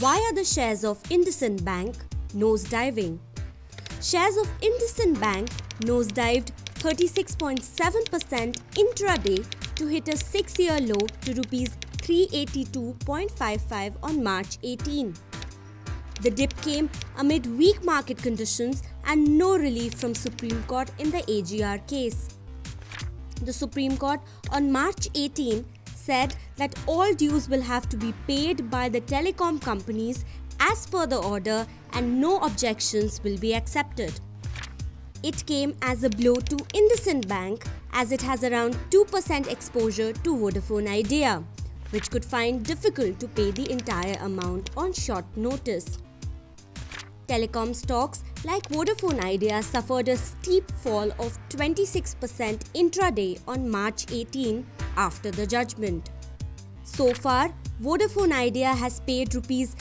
Why are the shares of IndusInd Bank nosediving? Shares of IndusInd Bank nosedived 36.7% intraday to hit a 6-year low to Rs 382.55 on March 18. The dip came amid weak market conditions and no relief from Supreme Court in the AGR case. The Supreme Court on March 18 said that all dues will have to be paid by the telecom companies as per the order and no objections will be accepted. It came as a blow to IndusInd Bank as it has around 2% exposure to Vodafone Idea, which could find difficult to pay the entire amount on short notice. Telecom stocks like Vodafone Idea suffered a steep fall of 26% intraday on March 18 after the judgment. So far, Vodafone Idea has paid Rs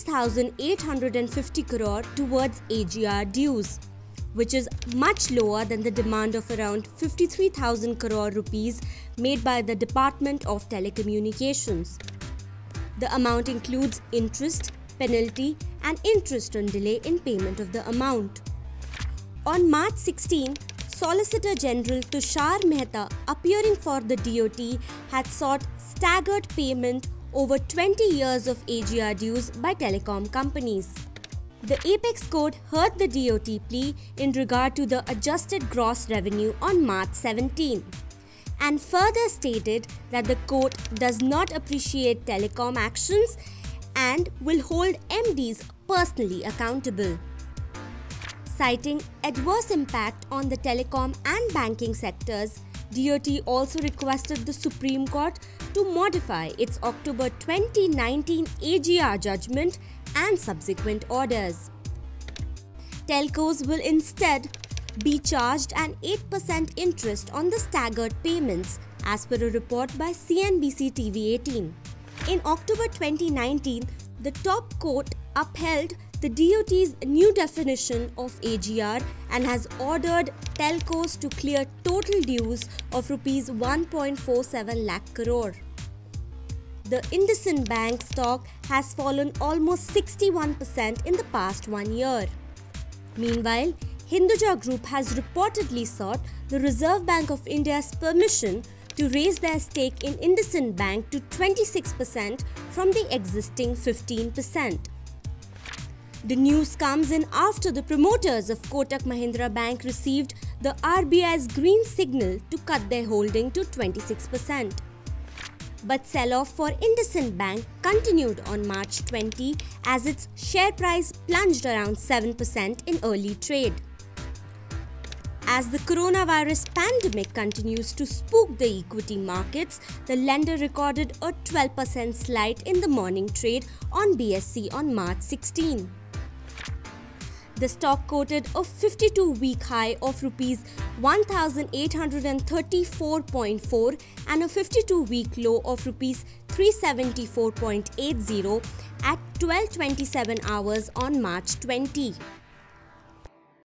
6,850 crore towards AGR dues, which is much lower than the demand of around 53,000 crore rupees made by the Department of Telecommunications. The amount includes interest, penalty and interest on delay in payment of the amount. On March 16, Solicitor General Tushar Mehta, appearing for the DoT, had sought staggered payment over 20 years of AGR dues by telecom companies. The Apex Court heard the DoT plea in regard to the adjusted gross revenue on March 17 and further stated that the court does not appreciate telecom actions and will hold MDs personally accountable. Citing adverse impact on the telecom and banking sectors, DoT also requested the Supreme Court to modify its October 2019 AGR judgment and subsequent orders. Telcos will instead be charged an 8% interest on the staggered payments, as per a report by CNBC TV 18. In October 2019, the top court upheld the DoT's new definition of AGR and has ordered telcos to clear total dues of Rs 1.47 lakh crore. The IndusInd Bank stock has fallen almost 61% in the past 1 year. Meanwhile, Hinduja Group has reportedly sought the Reserve Bank of India's permission to raise their stake in IndusInd Bank to 26% from the existing 15%. The news comes in after the promoters of Kotak Mahindra Bank received the RBI's green signal to cut their holding to 26%. But sell-off for IndusInd Bank continued on March 20 as its share price plunged around 7% in early trade. As the coronavirus pandemic continues to spook the equity markets, the lender recorded a 12% slide in the morning trade on BSE on March 16. The stock quoted a 52-week high of Rs 1,834.4 and a 52-week low of Rs 374.80 at 12:27 hours on March 20.